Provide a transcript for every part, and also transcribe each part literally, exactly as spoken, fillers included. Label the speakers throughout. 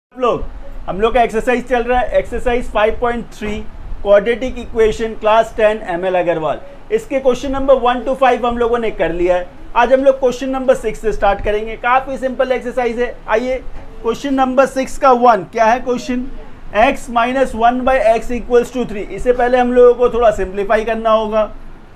Speaker 1: आप लोग हम लोग का एक्सरसाइज चल रहा है exercise five point three quadratic equation class ten M L Agrawal. इसके question number one two five हम लोगों ने कर लिया है। आज हम लोग क्वेश्चन नंबर सिक्स से स्टार्ट करेंगे। काफी सिंपल एक्सरसाइज है। आइए क्वेश्चन नंबर सिक्स का वन क्या है question, x minus one by x equals to three. इससे पहले हम लोगों को थोड़ा सिंप्लीफाई करना होगा।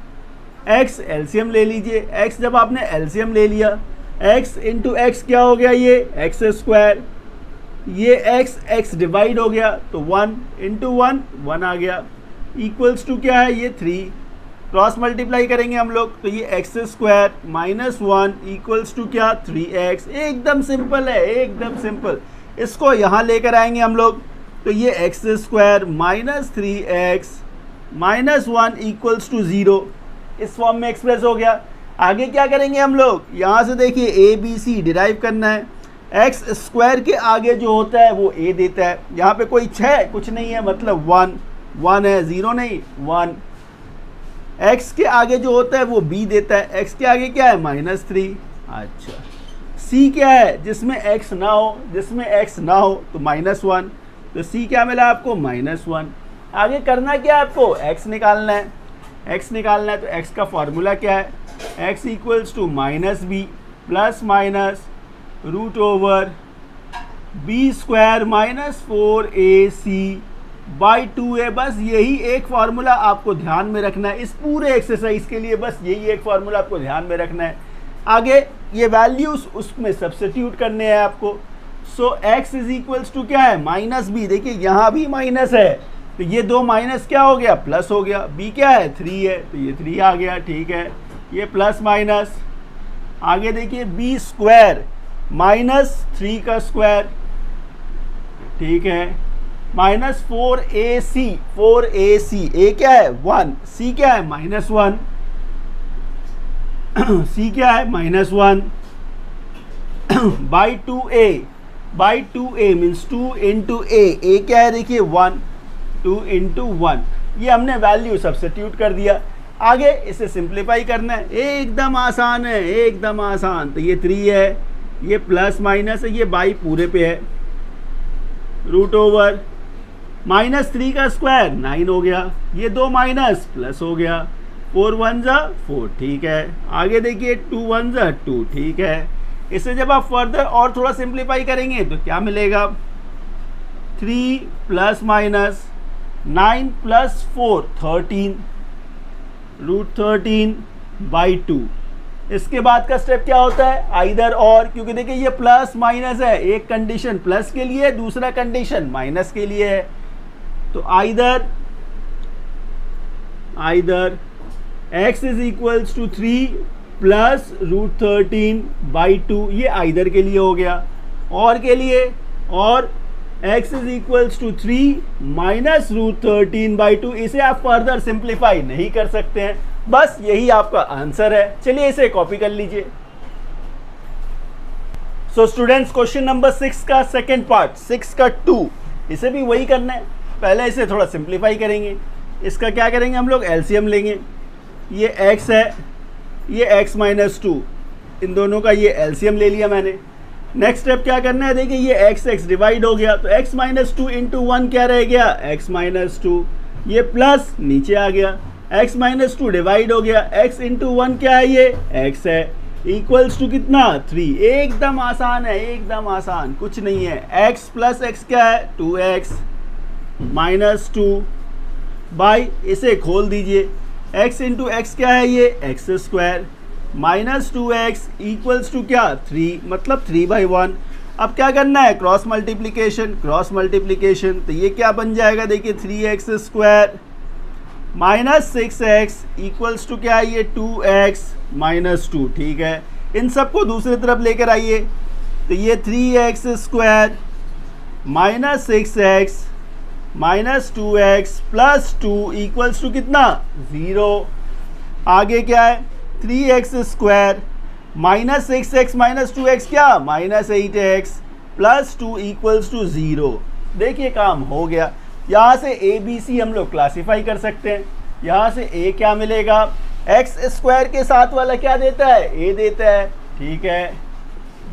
Speaker 1: x एलसीएम ले लीजिए। x जब आपने एलसीएम ले लिया x इंटू एक्स क्या हो गया, ये एक्स स्क्वायर, ये x x डिवाइड हो गया तो वन इंटू वन वन आ गया, इक्वल्स टू क्या है ये थ्री। क्रॉस मल्टीप्लाई करेंगे हम लोग तो ये x square minus one equals to क्या थ्री एक्स। एकदम सिंपल है, एकदम सिंपल। इसको यहाँ लेकर आएंगे हम लोग तो ये x square minus three x minus one equals to zero इस फॉर्म में एक्सप्रेस हो गया। आगे क्या करेंगे हम लोग, यहाँ से देखिए ए बी सी डिराइव करना है। एक्स स्क्वायर के आगे जो होता है वो ए देता है। यहाँ पे कोई छः कुछ नहीं है, मतलब वन वन है, ज़ीरो नहीं वन। एक्स के आगे जो होता है वो बी देता है। एक्स के आगे क्या है माइनस थ्री। अच्छा सी क्या है, जिसमें एक्स ना हो, जिसमें एक्स ना हो तो माइनस वन, तो सी क्या मिला आपको माइनस वन। आगे करना क्या है आपको, एक्स निकालना है। एक्स निकालना है तो एक्स का फॉर्मूला क्या है, x equals to minus b plus minus root over b square minus four a c by two a. बस यही एक फार्मूला आपको ध्यान में रखना है इस पूरे एक्सरसाइज के लिए। बस यही एक फार्मूला आपको ध्यान में रखना है। आगे ये वैल्यूज उसमें सब्स्टिट्यूट करने हैं आपको। So x is equals to क्या है माइनस बी। देखिए यहाँ भी माइनस है तो ये दो माइनस क्या हो गया प्लस हो गया। बी क्या है थ्री है तो ये थ्री आ गया, ठीक है। ये प्लस माइनस, आगे देखिए बी स्क्वायर माइनस थ्री का स्क्वायर, ठीक है, minus four a c, four a c, a क्या है वन, सी क्या है माइनस वन, सी क्या है minus one by two A, by two A means two into A, A क्या है देखिए वन, टू इंटू वन। ये हमने वैल्यू सब्स्टिट्यूट कर दिया। आगे इसे सिंप्लीफाई करना है, एकदम आसान है, एकदम आसान। तो ये थ्री है, ये प्लस माइनस है, ये बाई पूरे पे है, रूट ओवर माइनस थ्री का स्क्वायर नाइन हो गया, ये दो माइनस प्लस हो गया, फोर वन ज़ा फोर, ठीक है। आगे देखिए टू वन ज़ा टू, ठीक है। इसे जब आप फर्दर और थोड़ा सिंप्लीफाई करेंगे तो क्या मिलेगा, three plus minus nine plus four thirteen, root thirteen by two. इसके बाद का स्टेप क्या होता है, आइदर और, क्योंकि देखिए ये प्लस माइनस है, एक कंडीशन प्लस के लिए, दूसरा कंडीशन माइनस के लिए है। तो either either x is equals to three plus root thirteen by two, ये आइदर के लिए हो गया। और के लिए, और x is equals to three minus root thirteen by two. इसे आप फर्दर सिंप्लीफाई नहीं कर सकते हैं, बस यही आपका आंसर है। चलिए इसे कॉपी कर लीजिए। So students question number six का सेकेंड पार्ट, सिक्स का टू, इसे भी वही करना है। पहले इसे थोड़ा सिंप्लीफाई करेंगे। इसका क्या करेंगे हम लोग, एलसीएम लेंगे। ये x है, ये x माइनस टू, इन दोनों का ये एलसीएम ले लिया मैंने। नेक्स्ट स्टेप क्या करना है, देखिए ये x x डिवाइड हो गया तो x minus two into one क्या रह गया x माइनस टू, ये प्लस नीचे आ गया, x माइनस टू डिवाइड हो गया, x इंटू वन क्या है ये x है, इक्वल्स टू कितना थ्री। एकदम आसान है, एकदम आसान, कुछ नहीं है। x प्लस एक्स क्या है two x minus two by, इसे खोल दीजिए, x इंटू एक्स क्या है ये x square minus two x equals to क्या थ्री, मतलब थ्री बाई वन। अब क्या करना है, क्रॉस मल्टीप्लिकेशन, क्रॉस मल्टीप्लिकेशन तो ये क्या बन जाएगा, देखिए three x square minus six x equals to क्या है ये टू एक्स माइनस टू, ठीक है। इन सबको दूसरी तरफ लेकर आइए तो ये three x square minus six x minus two x plus two equals to कितना ज़ीरो। आगे क्या है, three x square minus six x minus two x क्या minus eight x plus two equals to zero. देखिए काम हो गया। यहाँ से ए बी सी हम लोग क्लासीफाई कर सकते हैं। यहाँ से ए क्या मिलेगा, एक्स स्क्वायर के साथ वाला क्या देता है ए देता है, ठीक है।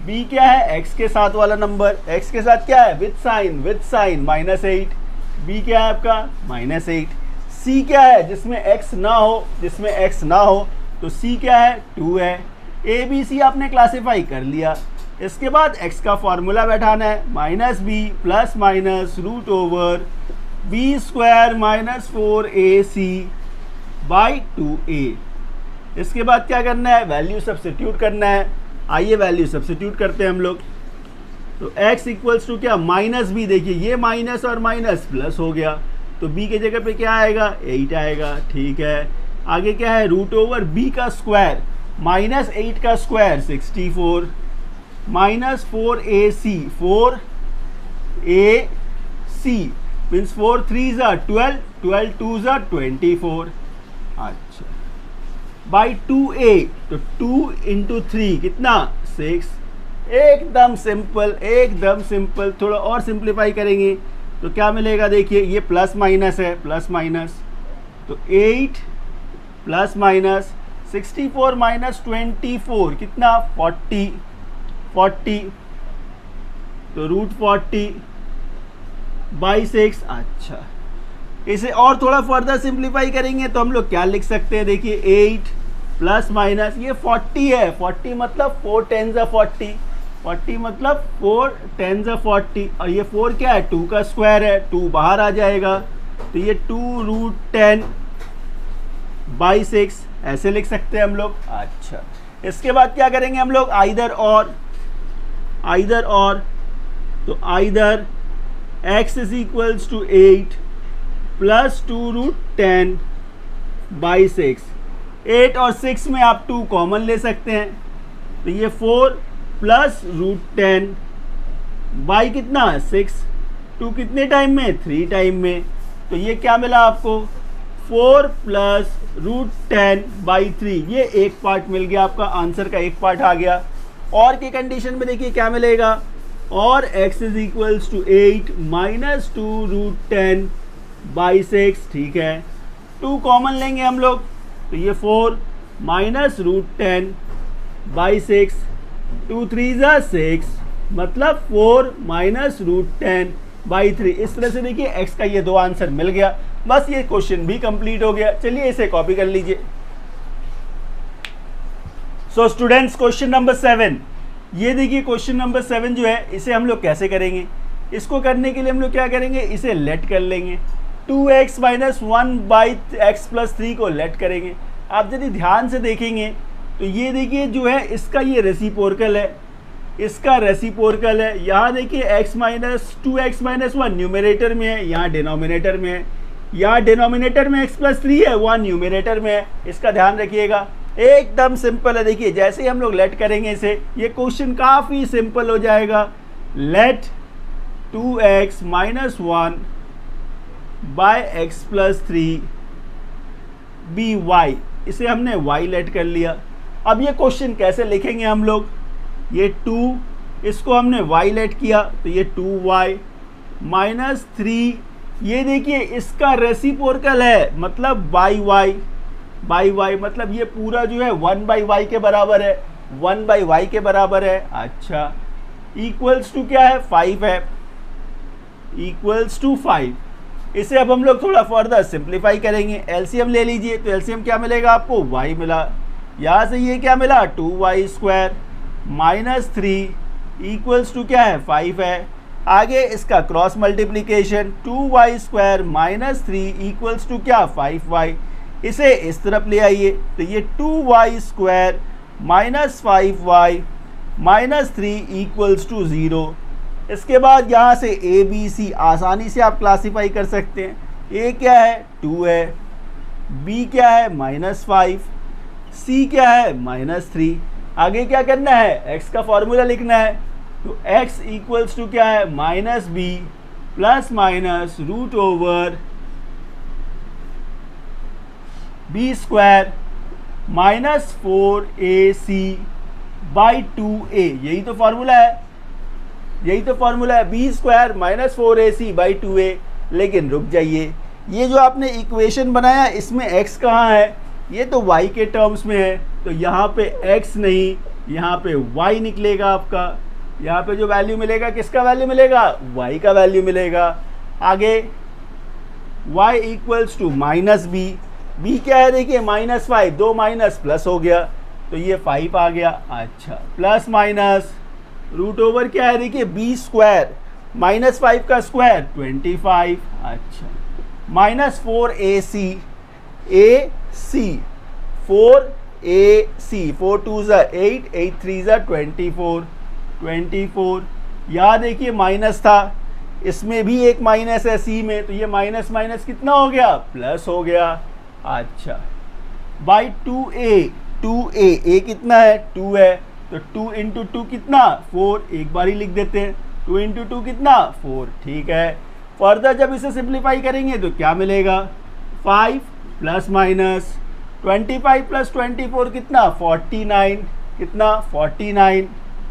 Speaker 1: b क्या है, x के साथ वाला नंबर, x के साथ क्या है, with sign, with sign minus eight, b क्या है आपका माइनस एट। c क्या है, जिसमें x ना हो, जिसमें x ना हो तो c क्या है, टू है। a b c आपने क्लासीफाई कर लिया। इसके बाद x का फॉर्मूला बैठाना है, minus b plus minus root over b square minus four a c by two a. इसके बाद क्या करना है, वैल्यू सब्स्टिट्यूट करना है। आइए वैल्यू सब्स्टिट्यूट करते हैं हम लोग। तो x इक्वल्स टू क्या, माइनस बी, देखिए ये माइनस और माइनस प्लस हो गया, तो b के जगह पे क्या आएगा, एट आएगा, ठीक है। आगे क्या है, रूट ओवर b का स्क्वायर, माइनस एट का square sixty four, minus four a c, four a c means four three ज़ा ट्वेल्व, ट्वेल्व टू ज़ा ट्वेंटी फोर, अच्छा बाई टू ए, तो टू इंटू थ्री कितना, सिक्स। एकदम simple, एकदम simple. थोड़ा और सिंप्लीफाई करेंगे तो क्या मिलेगा, देखिए ये प्लस माइनस है, प्लस माइनस, तो eight plus minus sixty four minus twenty four कितना, फोर्टी, फोर्टी, तो रूट फोर्टी बाई सिक्स। अच्छा, इसे और थोड़ा फर्दर सिंप्लीफाई करेंगे तो हम लोग क्या लिख सकते हैं, देखिए एट प्लस माइनस ये फोर्टी है, फोर्टी मतलब फोर टेन ज़ा फोर्टी, फोर्टी मतलब फोर टेन ज़ा फोर्टी, और ये फोर क्या है, टू का स्क्वायर है, टू बाहर आ जाएगा, तो ये two root ten by six, ऐसे लिख सकते हैं हम लोग। अच्छा, इसके बाद क्या करेंगे हम लोग, आइदर और, आइदर और, तो either x is equals to eight plus two root ten by six. Eight और सिक्स में आप टू कॉमन ले सकते हैं, तो ये four plus root ten by कितना, सिक्स, टू कितने टाइम में, थ्री टाइम में, तो ये क्या मिला आपको, four plus root ten by three, ये एक पार्ट मिल गया आपका, आंसर का एक पार्ट आ गया। और की कंडीशन में देखिए क्या मिलेगा, और x is equals to eight minus two root ten by six, ठीक है। टू कॉमन लेंगे हम लोग, तो ये four minus root ten by six, two three ज़ा सिक्स, मतलब four minus root ten by three. इस तरह से देखिए x का ये दो आंसर मिल गया, बस ये क्वेश्चन भी कंप्लीट हो गया। चलिए इसे कॉपी कर लीजिए। So students, question number seven, ये देखिए क्वेश्चन नंबर सेवन जो है, इसे हम लोग कैसे करेंगे, इसको करने के लिए हम लोग क्या करेंगे, इसे लेट कर लेंगे। Two x minus one by x plus three को लेट करेंगे। आप यदि ध्यान से देखेंगे तो ये देखिए जो है इसका ये रेसिप्रोकल है, इसका रेसिप्रोकल है। यहाँ देखिए x minus two x minus one numerator में है, यहाँ डिनोमिनेटर में है। यहाँ डिनोमिनेटर में x प्लस थ्री है, वहाँ न्यूमरेटर में है। इसका ध्यान रखिएगा, एकदम सिंपल है। देखिए जैसे ही हम लोग लेट करेंगे इसे, ये क्वेश्चन काफ़ी सिंपल हो जाएगा। Let two x minus one by x plus three be y, इसे हमने y लेट कर लिया। अब ये क्वेश्चन कैसे लिखेंगे हम लोग, ये टू, इसको हमने y लेट किया तो ये टू वाई माइनस थ्री, ये देखिए इसका रेसिप्रोकल है, मतलब बाई वाई, बाई वाई मतलब ये पूरा जो है वन बाई वाई के बराबर है, वन बाई वाई के बराबर है। अच्छा, इक्वल्स टू क्या है, फाइव है, इक्वल्स टू फाइव। इसे अब हम लोग थोड़ा फर्दर सिंप्लीफाई करेंगे। एलसीएम ले लीजिए, तो एलसीएम क्या मिलेगा आपको, y मिला। यहाँ से ये क्या मिला, two y square minus three equals to क्या है, फाइव है। आगे इसका cross multiplication, two y square minus three equals to क्या, फाइव वाई। इसे इस तरफ ले आइए, तो ये two y square minus five y minus three equals to zero. इसके बाद यहाँ से ए बी सी आसानी से आप क्लासीफाई कर सकते हैं। ए क्या है, टू है, बी क्या है, माइनस फाइव, सी क्या है, माइनस थ्री। आगे क्या करना है, x का फॉर्मूला लिखना है, तो x इक्वल्स टू क्या है, minus b plus minus root over b square minus four a c by two a. यही तो फॉर्मूला है, यही तो फॉर्मूला है, b square minus four a c by two a. लेकिन रुक जाइए, ये जो आपने इक्वेशन बनाया इसमें x कहाँ है, ये तो y के टर्म्स में है, तो यहाँ पे x नहीं, यहाँ पे y निकलेगा आपका, यहाँ पे जो वैल्यू मिलेगा किसका वैल्यू मिलेगा, y का वैल्यू मिलेगा। आगे y equals to minus b, b क्या है देखिए माइनस फाइव, दो माइनस प्लस हो गया तो ये फाइव आ गया। अच्छा प्लस माइनस रूट ओवर क्या है देखिए बी स्क्वायर, माइनस फाइव का स्क्वायर ट्वेंटी फाइव। अच्छा minus four a c, a c four a c, four two ज़ा एट, एट थ्री ज़ा ट्वेंटी फोर, ट्वेंटी फोर। यहाँ देखिए माइनस था, इसमें भी एक माइनस है सी में, तो ये माइनस माइनस कितना हो गया, प्लस हो गया। अच्छा by two a, two a, a कितना है टू है, तो टू इंटू टू कितना फोर, एक बार ही लिख देते हैं, टू इंटू टू कितना फोर, ठीक है। फर्दर जब इसे सिंप्लीफाई करेंगे तो क्या मिलेगा, five plus minus twenty five plus twenty four कितना फोर्टी नाइन, कितना फोर्टी नाइन।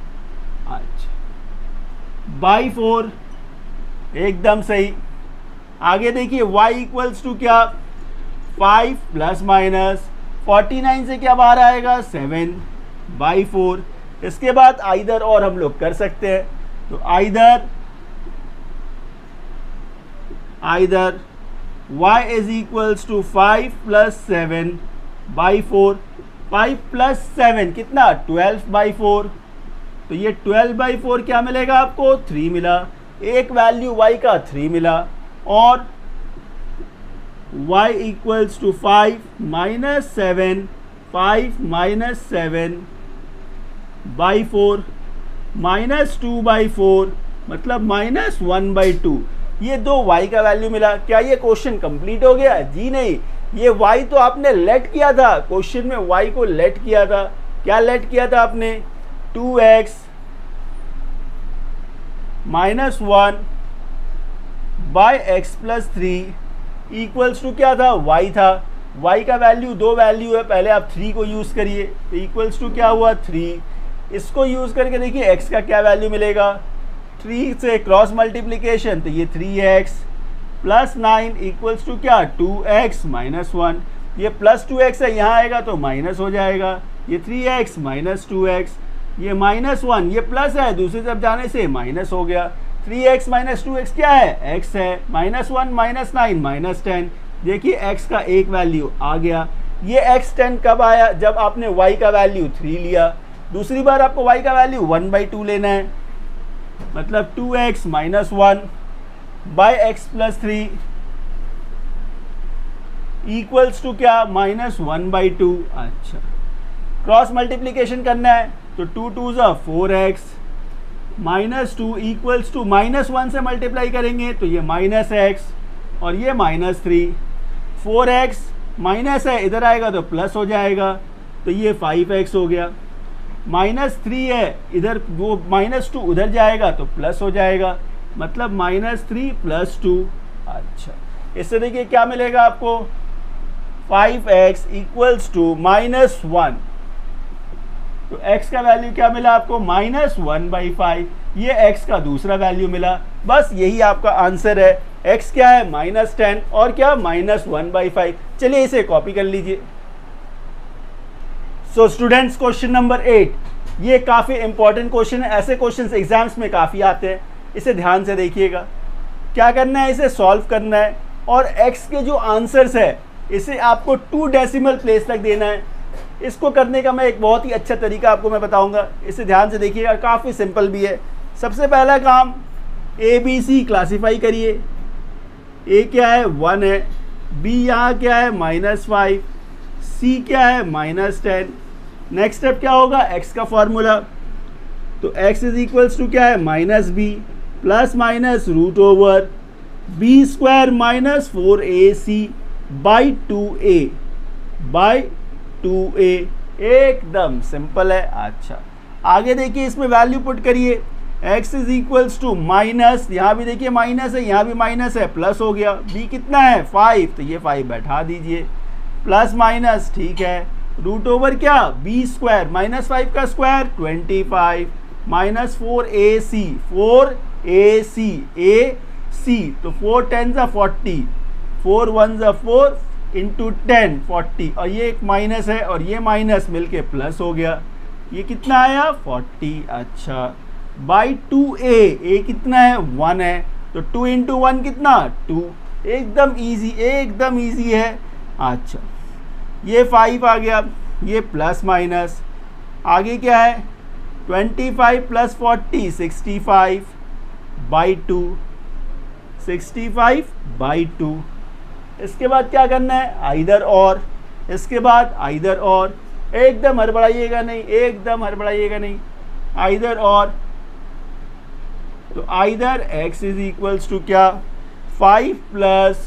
Speaker 1: अच्छा बाई फोर, एकदम सही। आगे देखिए y इक्वल्स टू क्या, five plus minus forty nine से क्या बाहर आएगा, सेवन बाई फोर। इसके बाद आइदर और हम लोग कर सकते हैं, तो either either y is equals to five plus seven by four, five plus seven कितना ट्वेल्व बाई फोर, तो ये ट्वेल्व बाई फोर क्या मिलेगा आपको, थ्री मिला, एक वैल्यू y का थ्री मिला। और y equals to five minus seven, five minus seven by four, minus two by four मतलब माइनस वन बाई टू, ये दो y का वैल्यू मिला। क्या ये क्वेश्चन कंप्लीट हो गया, जी नहीं, ये y तो आपने लेट किया था, क्वेश्चन में y को लेट किया था। क्या लेट किया था आपने, two x minus one by x plus three equals to क्या था, y था, y का वैल्यू दो वैल्यू है, पहले आप थ्री को यूज़ करिए, तो इक्वल्स टू क्या हुआ थ्री। इसको यूज़ करके देखिए x का क्या वैल्यू मिलेगा, थ्री से क्रॉस मल्टीप्लिकेशन, तो ये three x plus nine equals to क्या, टू एक्स माइनस वन। ये प्लस टू एक्स है, यहाँ आएगा तो माइनस हो जाएगा, ये three x minus two x, ये माइनस वन, ये प्लस है, दूसरी तरफ जाने से माइनस हो गया। Three x minus two x क्या है, x है, minus one minus nine minus ten. देखिए x का एक वैल्यू आ गया। ये x टेन कब आया, जब आपने y का वैल्यू थ्री लिया। दूसरी बार आपको y का वैल्यू वन बाई टू लेना है, मतलब two x minus one by x plus three equals to क्या, माइनस वन बाई टू। अच्छा क्रॉस मल्टीप्लीकेशन करना है, तो टू टू ज़ा four x minus two equals to minus one से मल्टीप्लाई करेंगे तो ये माइनस एक्स और ये minus three, four x minus है, इधर आएगा तो प्लस हो जाएगा, तो ये फाइव एक्स हो गया। माइनस थ्री है, इधर वो माइनस टू उधर जाएगा तो प्लस हो जाएगा, मतलब माइनस थ्री प्लस टू। अच्छा इससे देखिए क्या मिलेगा आपको, five x equals to minus one, तो x का वैल्यू क्या मिला आपको, माइनस वन बाई फाइव। ये x का दूसरा वैल्यू मिला। बस यही आपका आंसर है। x क्या है, माइनस टेन और क्या माइनस वन बाई फाइव। चलिए इसे कॉपी कर लीजिए। So students question number eight, ये काफ़ी इंपॉर्टेंट क्वेश्चन है, ऐसे क्वेश्चन एग्जाम्स में काफ़ी आते हैं, इसे ध्यान से देखिएगा। क्या करना है, इसे सॉल्व करना है और x के जो आंसर्स है इसे आपको टू डेसिमल प्लेस तक देना है। इसको करने का मैं एक बहुत ही अच्छा तरीका आपको मैं बताऊंगा, इसे ध्यान से देखिएगा, काफ़ी सिंपल भी है। सबसे पहला काम, ए बी सी क्लासीफाई करिए। ए क्या है, वन है, बी यहाँ क्या है, माइनस फाइव, सी क्या है, माइनस टेन। नेक्स्ट स्टेप क्या होगा, एक्स का फॉर्मूला, तो एक्स इज इक्वल्स टू क्या है, minus b plus minus root over b square minus four a c by two A by two a. एकदम सिंपल है। अच्छा आगे देखिए, इसमें वैल्यू पुट करिए। x is equals to minus, यहाँ भी देखिए माइनस है, यहाँ भी माइनस है, प्लस हो गया। b कितना है, फाइव, तो ये फाइव बैठा दीजिए, प्लस माइनस, ठीक है, रूट ओवर क्या, b स्क्वायर माइनस फाइव का square twenty five minus four a c, four a c, a c, तो फोर टेन ज़ा फोर्टी, फोर वन ज़ा फोर इंटू टेन फोर्टी, और ये एक माइनस है और ये माइनस मिलके प्लस हो गया। ये कितना आया फोर्टी। अच्छा बाई टू ए, ए कितना है वन है, तो टू इंटू वन कितना टू, एकदम इजी, एकदम इजी है। अच्छा ये फाइव आ गया, ये प्लस माइनस, आगे क्या है twenty five plus forty sixty five by two, sixty five by two. इसके बाद क्या करना है आइदर और, इसके बाद आइदर और, एकदम हड़बड़ाइएगा नहीं, एकदम हड़बड़ाइएगा नहीं, आइदर और। तो either x is equals to क्या five plus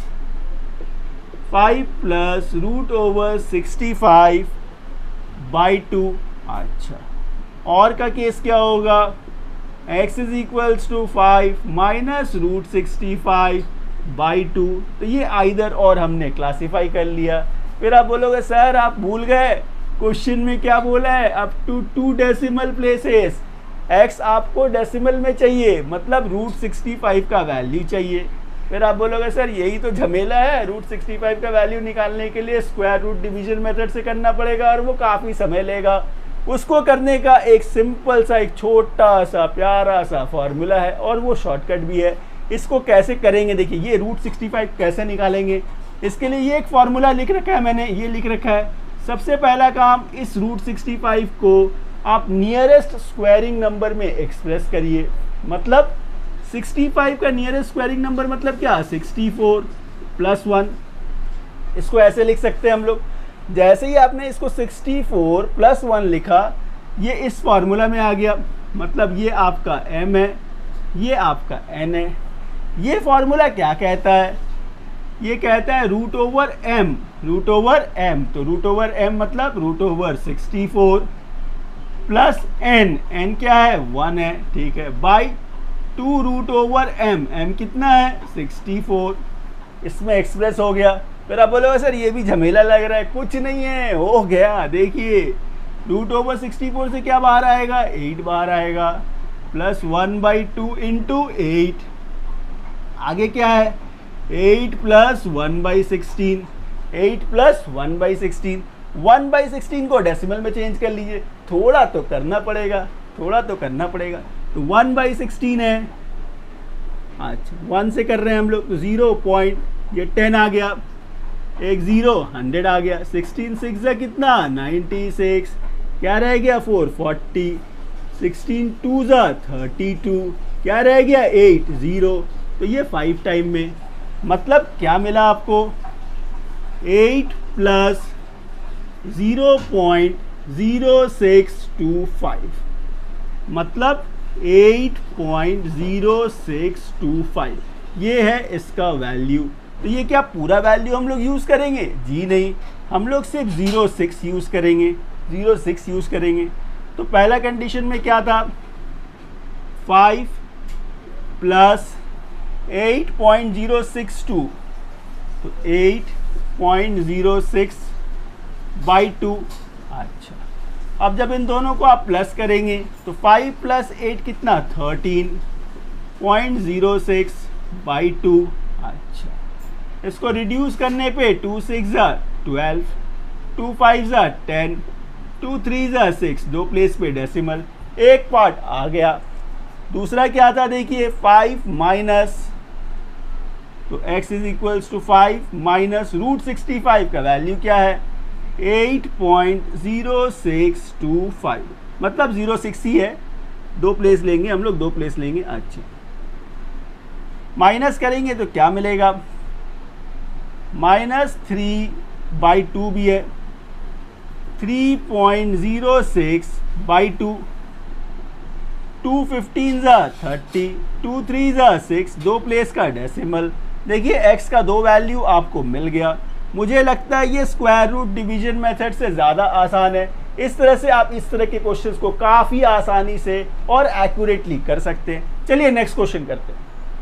Speaker 1: five plus root over sixty five by two. अच्छा और का केस क्या होगा, x is equals to five minus root sixty five by two. तो ये आइदर और हमने क्लासीफाई कर लिया। फिर आप बोलोगे सर आप भूल गए क्वेश्चन में क्या बोला है, up to two decimal places, x आपको डेसिमल में चाहिए, मतलब रूट सिक्सटी फाइव का वैल्यू चाहिए। फिर आप बोलोगे सर यही तो झमेला है, रूट सिक्सटी फाइव का वैल्यू निकालने के लिए स्क्वायर रूट डिवीजन मेथड से करना पड़ेगा और वो काफ़ी समय लेगा। उसको करने का एक सिंपल सा, एक छोटा सा प्यारा सा फॉर्मूला है और वो शॉर्टकट भी है। इसको कैसे करेंगे देखिए, ये रूट सिक्सटी फाइव कैसे निकालेंगे, इसके लिए ये एक फार्मूला लिख रखा है मैंने, ये लिख रखा है। सबसे पहला काम, इस रूट सिक्सटी फाइव को आप नियरेस्ट स्क्वायरिंग नंबर में एक्सप्रेस करिए। मतलब सिक्सटी फाइव का नियरेस्ट स्क्वायरिंग नंबर मतलब क्या, सिक्सटी फोर प्लस वन। इसको ऐसे लिख सकते हैं हम लोग, जैसे ही आपने इसको सिक्सटी फोर प्लस वन लिखा, ये इस फार्मूला में आ गया। मतलब ये आपका m है, ये आपका n है। ये फार्मूला क्या कहता है, ये कहता है root over m, root over m। तो रूट ओवर m मतलब root over sixty four plus n, n क्या है वन है, ठीक है, by two root over m, m कितना है सिक्सटी फोर। इसमें एक्सप्रेस हो गया। फिर आप बोलोगे सर ये भी झमेला लग रहा है, कुछ नहीं है, हो गया। देखिए रूट ओवर सिक्सटी फोर से क्या बाहर आएगा, एट बाहर आएगा, plus one by two into eight. आगे क्या है eight plus one by sixteen, eight plus one by sixteen. One by sixteen को डेसिमल में चेंज कर लीजिए, थोड़ा तो करना पड़ेगा, थोड़ा तो करना पड़ेगा। तो वन बाई सिक्सटीन है, अच्छा वन से कर रहे हैं हम लोग, तो ज़ीरो पॉइंट, ये टेन आ गया, एक ज़ीरो हंड्रेड आ गया, सिक्सटीन सिक्स है कितना नाइन्टी सिक्स, क्या रह गया फोर फोर्टी, सिक्सटीन टू ज़ा थर्टी टू, क्या रह गया एट, ज़ीरो। तो ये फाइव टाइम में, मतलब क्या मिला आपको, eight plus zero point zero six two five, मतलब eight point zero six two five, ये है इसका वैल्यू। तो ये क्या पूरा वैल्यू हम लोग यूज़ करेंगे, जी नहीं, हम लोग सिर्फ ज़ीरो सिक्स यूज़ करेंगे, ज़ीरो सिक्स यूज़ करेंगे। तो पहला कंडीशन में क्या था, five plus eight point zero six two, तो eight point zero six by two. अच्छा अब जब इन दोनों को आप प्लस करेंगे तो फाइव प्लस एट कितना thirteen point zero six by two. अच्छा इसको रिड्यूस करने पे टू सिक्स ज़ा ट्वेल्व, टू फाइव ज़ा टेन, टू थ्री ज़ा सिक्स, दो प्लेस पे डेसिमल, एक पार्ट आ गया। दूसरा क्या था देखिए, फाइव माइनस, तो x is equals to five minus root sixty five का वैल्यू क्या है, eight point zero six two five, मतलब ज़ीरो सिक्स ही है, दो प्लेस लेंगे हम लोग, दो प्लेस लेंगे। अच्छा माइनस करेंगे तो क्या मिलेगा, माइनस थ्री बाई टू भी है, three point zero six by two, two fifteen ज़ा थर्टी, टू थ्री ज़ा सिक्स, दो प्लेस का डेसिमल। देखिए x का दो वैल्यू आपको मिल गया। मुझे लगता है ये स्क्वायर रूट डिवीजन मेथड से ज़्यादा आसान है। इस तरह से आप इस तरह के क्वेश्चंस को काफ़ी आसानी से और एक्यूरेटली कर सकते हैं। चलिए नेक्स्ट क्वेश्चन करते हैं।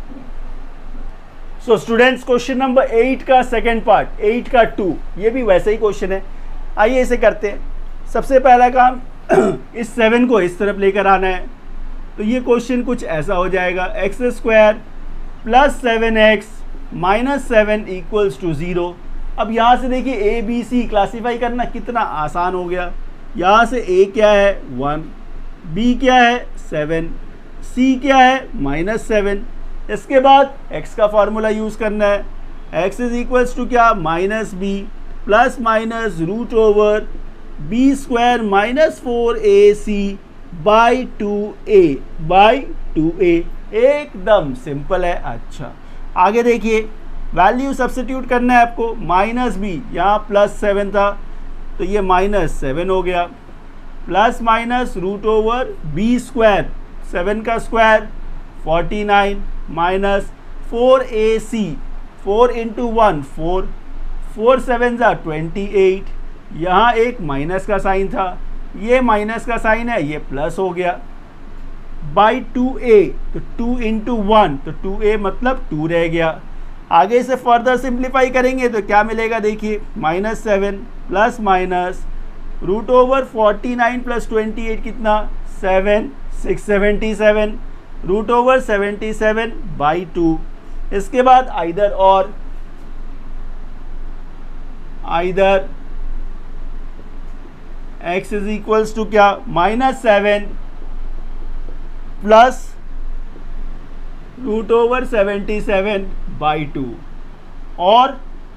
Speaker 1: So students, question number eight का सेकंड पार्ट, एट का टू, ये भी वैसे ही क्वेश्चन है। आइए इसे करते हैं। सबसे पहला काम इस सेवन को इस तरफ लेकर आना है। तो ये क्वेश्चन कुछ ऐसा हो जाएगा, x square plus seven x minus seven equals to zero. अब यहाँ से देखिए ए बी सी क्लासीफाई करना कितना आसान हो गया। यहाँ से a क्या है वन, b क्या है सेवन, c क्या है माइनस सेवन। इसके बाद x का फॉर्मूला यूज़ करना है, x इज इक्वल्स टू क्या minus b plus minus root over b square minus four a c by two A by two a. एकदम सिंपल है। अच्छा आगे देखिए, वैल्यू सब्स्टिट्यूट करना है आपको। माइनस बी, यहाँ प्लस सेवन था तो ये माइनस सेवन हो गया, plus minus root over b square, seven का square forty nine minus four a c, four into one four, four seven ज़ा ट्वेंटी एट। यहाँ एक माइनस का साइन था, ये माइनस का साइन है, ये प्लस हो गया, बाई टू ए, तो टू इंटू वन तो टू ए मतलब टू रह गया। आगे से फर्दर सिंप्लीफाई करेंगे तो क्या मिलेगा देखिए, minus seven plus minus root over forty nine plus twenty eight कितना seven, six seventy seven root over seventy seven by two. इसके बाद आइदर और, either x is equals to क्या minus seven plus root over seventy seven by two, और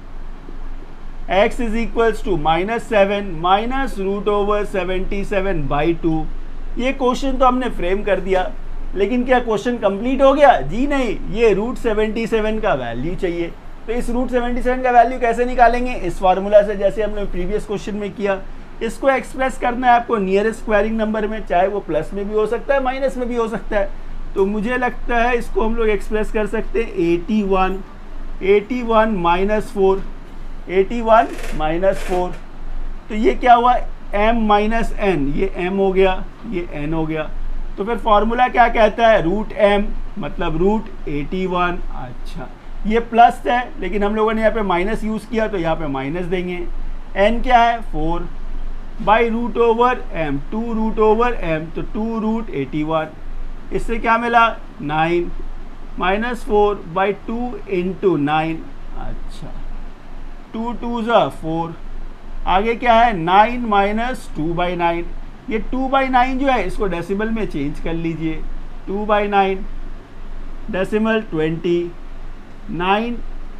Speaker 1: x is equals to minus seven minus root over seventy seven by two. ये question तो हमने frame कर दिया, लेकिन क्या क्वेश्चन कंप्लीट हो गया? जी नहीं, ये रूट सेवेंटी सेवन का वैल्यू चाहिए। तो इस रूट सेवेंटी सेवन का वैल्यू कैसे निकालेंगे? इस फार्मूला से, जैसे हमने प्रीवियस क्वेश्चन में किया। इसको एक्सप्रेस करना है आपको नियरेस्ट स्क्वायरिंग नंबर में, चाहे वो प्लस में भी हो सकता है माइनस में भी हो सकता है। तो मुझे लगता है इसको हम लोग एक्सप्रेस कर सकते हैं eighty one, eighty one minus four, eighty one minus four. तो ये क्या हुआ, m माइनस एन, ये m हो गया, ये n हो गया। तो फिर फॉर्मूला क्या कहता है, रूट m मतलब रूट एटी वन। अच्छा ये प्लस है, लेकिन हम लोगों ने यहाँ पे माइनस यूज़ किया तो यहाँ पे माइनस देंगे। n क्या है four by root over m, two root over m, तो टू रूट एटी वन। इससे क्या मिला nine minus four by two into nine. अच्छा टू टू ज़ा फोर, आगे क्या है nine minus two by nine. ये टू बाई नाइन जो है इसको डेसिमल में चेंज कर लीजिए, two by nine decimal twenty, nine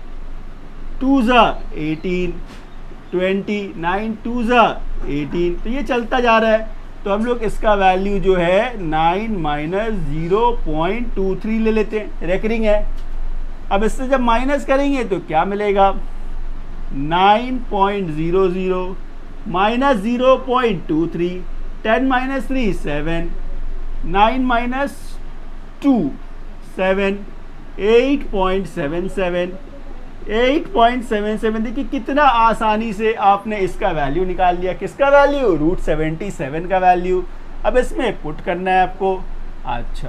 Speaker 1: two ज़ा एटीन, ट्वेंटी, नाइन टू ज़ा एटीन। तो ये चलता जा रहा है। तो हम लोग इसका वैल्यू जो है nine minus zero point two three ले लेते हैं, रेकरिंग है। अब इससे जब माइनस करेंगे तो क्या मिलेगा, nine point zero zero minus zero point two three, ten minus three seven, nine minus two seven, eight point seven seven, eight point seven seven. देखिए कितना आसानी से आपने इसका वैल्यू निकाल लिया। किसका वैल्यू, रूट सेवेंटी सेवन का वैल्यू। अब इसमें पुट करना है आपको। अच्छा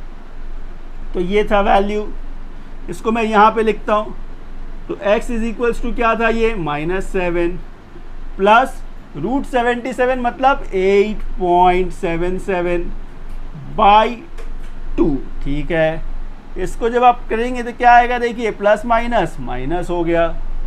Speaker 1: तो ये था वैल्यू, इसको मैं यहाँ पे लिखता हूँ। तो x इज इक्वल्स टू क्या था, ये minus seven plus root seventy seven मतलब eight point seven seven by two. ठीक है, इसको जब आप करेंगे तो क्या आएगा, देखिए प्लस माइनस माइनस हो गया,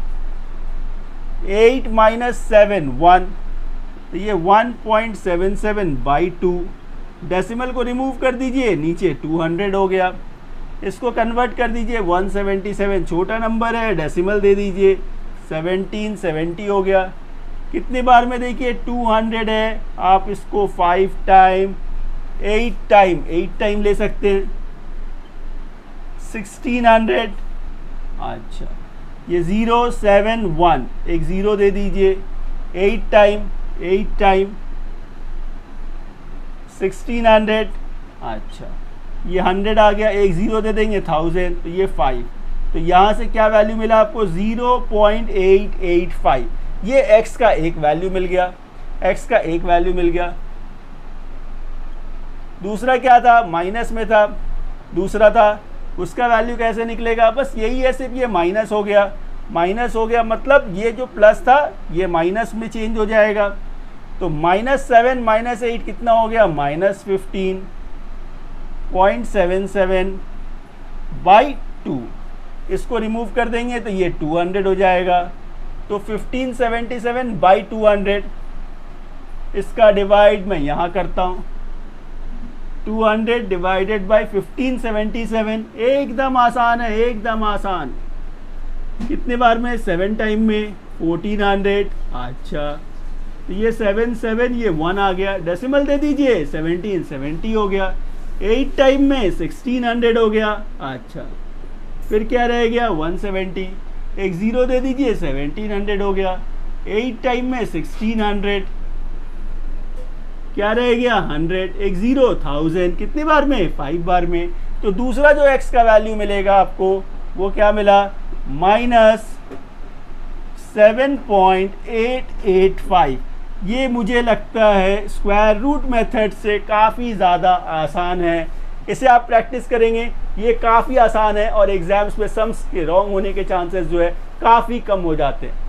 Speaker 1: एट माइनस सेवन वन, तो ये one point seven seven by two. Decimal को रिमूव कर दीजिए, नीचे टू हंड्रेड हो गया। इसको कन्वर्ट कर दीजिए, वन सेवेंटी सेवन छोटा नंबर है, डेसिमल दे दीजिए, सेवनटीन सेवेंटी हो गया। कितने बार में, देखिए टू हंड्रेड है, आप इसको five time, eight time, eight time ले सकते हैं, सिक्सटीन हंड्रेड। अच्छा ये ज़ीरो सेवन वन, एक ज़ीरो दे दीजिए, eight time, eight time sixteen hundred. अच्छा ये हंड्रेड आ गया, एक ज़ीरो दे देंगे, थाउजेंड, तो ये फाइव। तो यहाँ से क्या वैल्यू मिला आपको, zero point eight eight five. ये x का एक वैल्यू मिल गया, x का एक वैल्यू मिल गया। दूसरा क्या था, माइनस में था, दूसरा था, उसका वैल्यू कैसे निकलेगा, बस यही है, सिर्फ ये माइनस हो गया, माइनस हो गया मतलब ये जो प्लस था ये माइनस में चेंज हो जाएगा। तो माइनस सेवन माइनस एट कितना हो गया, minus fifteen point seven seven by two. इसको रिमूव कर देंगे तो ये टू हंड्रेड हो जाएगा। तो fifteen seventy seven by two hundred, इसका डिवाइड मैं यहाँ करता हूँ, two hundred divided by fifteen seventy seven, एकदम आसान है, एकदम आसान। कितने बार में? सेवन टाइम में फोर्टीन हंड्रेड। अच्छा, तो ये सेवन सेवन, ये वन आ गया, डेसिमल दे दीजिए, सेवनटीन सेवेंटी हो गया। एट टाइम में सिक्सटीन हंड्रेड हो गया। अच्छा, फिर क्या रह गया? वन सेवेंटी, एक ज़ीरो दे दीजिए, सेवनटीन हंड्रेड हो गया। एट टाइम में सिक्सटीन हंड्रेड, क्या रह गया? हंड्रेड, एक ज़ीरो, थाउजेंड। कितने बार में? फाइव बार में। तो दूसरा जो x का वैल्यू मिलेगा आपको वो क्या मिला? Minus seven point eight eight five. ये मुझे लगता है स्क्वायर रूट मेथड से काफ़ी ज़्यादा आसान है। इसे आप प्रैक्टिस करेंगे, ये काफ़ी आसान है और एग्जाम्स में सम्स के रॉन्ग होने के चांसेस जो है काफ़ी कम हो जाते हैं।